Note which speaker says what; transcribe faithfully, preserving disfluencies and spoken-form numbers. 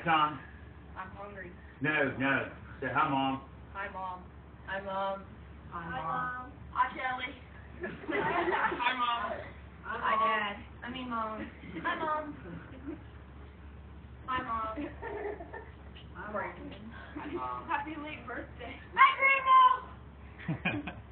Speaker 1: Tom.
Speaker 2: I'm hungry.
Speaker 1: No, no. Say hi, Mom.
Speaker 2: Hi, Mom. Hi, Mom.
Speaker 3: Hi, Mom.
Speaker 2: Hi, Shelly. Hi, Mom. Hi, Dad. I mean, Mom. Hi, Mom. Hi, Mom.
Speaker 3: Hi, Mom.
Speaker 2: Happy late birthday. Hi, Grandma.